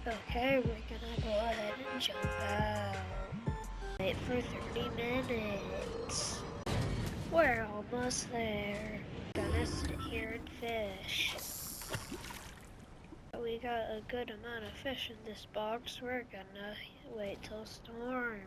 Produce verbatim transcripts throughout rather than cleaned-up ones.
Okay, we're gonna go ahead and jump out. Wait for thirty minutes. We're almost there. Gonna sit here and fish. We got a good amount of fish in this box. We're gonna wait till storm.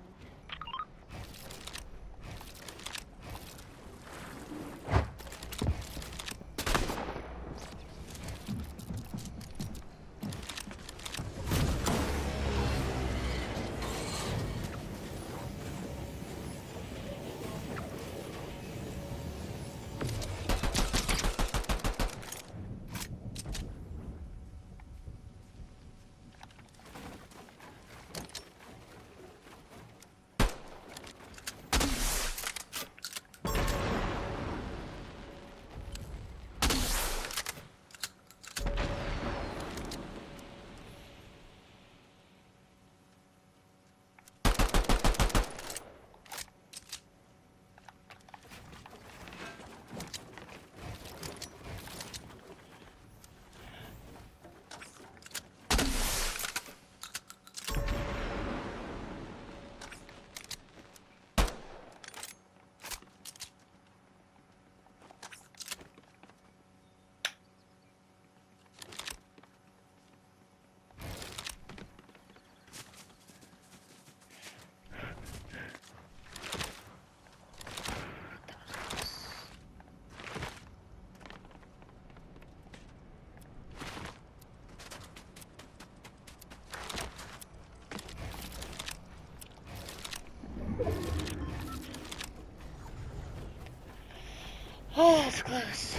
Oh, that's close.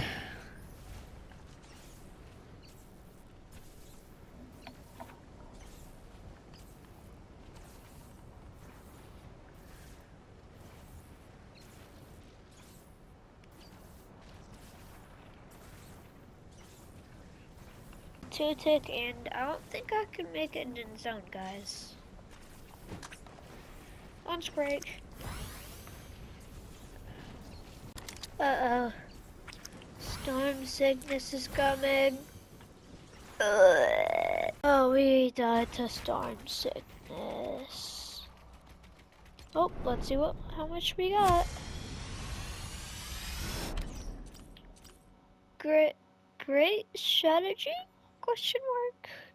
Two tick, and I don't think I can make it in zone, guys. Lunch break. Uh-oh. Storm sickness is coming. Ugh. Oh, we died to storm sickness. Oh, let's see what how much we got. Great, great strategy? Question mark.